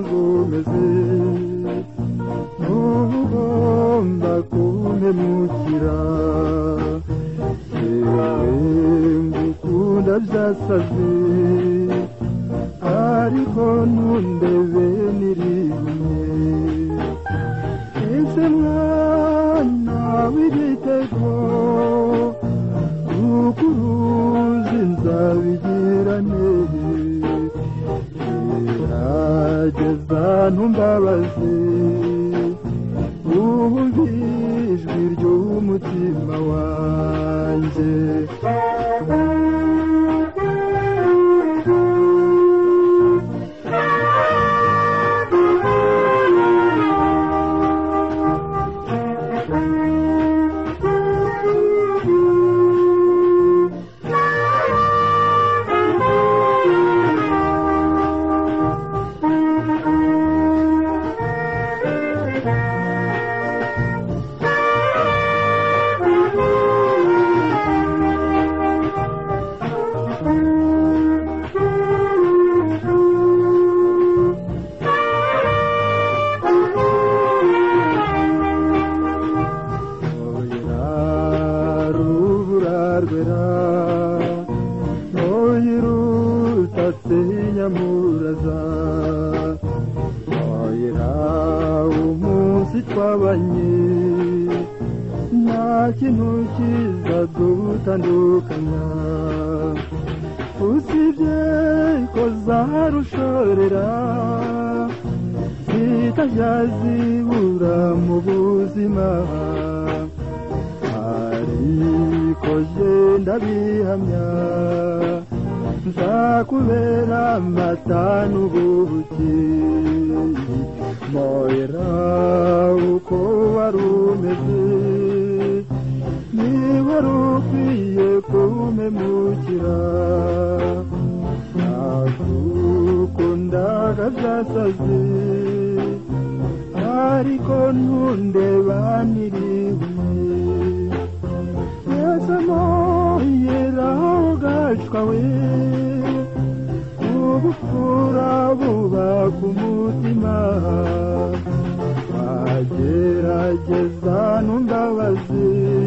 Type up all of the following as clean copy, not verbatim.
ngumeze ntugomba kumpemukira yewe ngukunda byasaze ariko ntundebe nirime ese mwana w'igitego ukuruzi nzabigirane gerageza ntumbabaze wumve ijwi ry'umutima wanjye nyamuraza oyera umunsi twabanye nta kintu kiza dutandukanya usibye ko zarushorera zitajya zibura mu buzima ariko je ndabihamya nzakubera amata n'ubuki moyera uko wari umeze niba wari ukwiye kumpemukira nagukundaga byasaze ariko ntundeba nirime ese moyera ugacwa we ubupfura buba ku mutima wagerageza ntumbabaze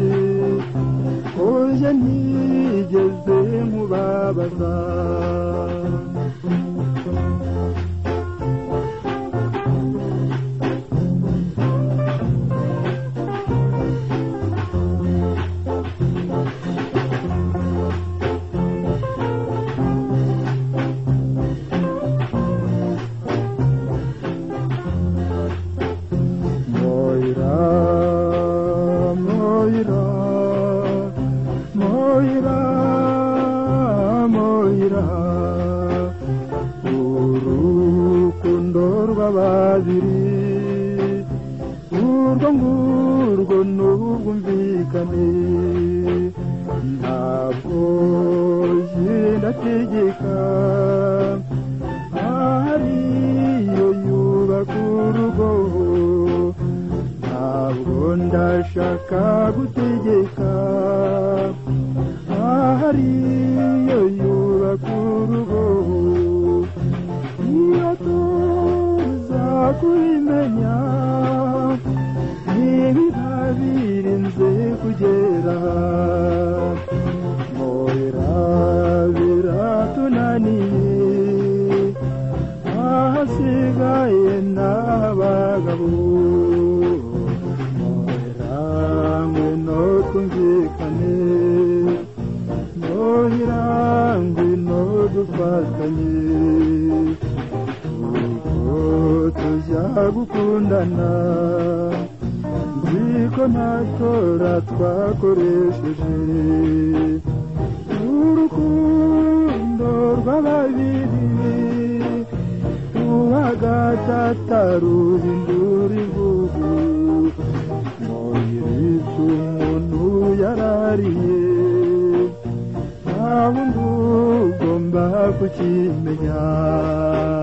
uje ntigeze nkubabaza urukundo rw'ababiri urwo ngurwo n'ubwumvikane ntabwo ndategeka ariyo yubaka urugo ntabwo ndashaka gutegeka ariyo yubaka urugo iyo tuza kubimenya ntibiba birinze kugera moyera biratunaniye ahasigaye n'abagabo moyera ngwino twumvikane moyera ngwino dufatanye tujya gukundana nziko ntatora twakoresheje urukundo rw'ababiri uwagatata ruhindura ivugu moyiritse umuntu yarariye nta wundi ugomba kukimenya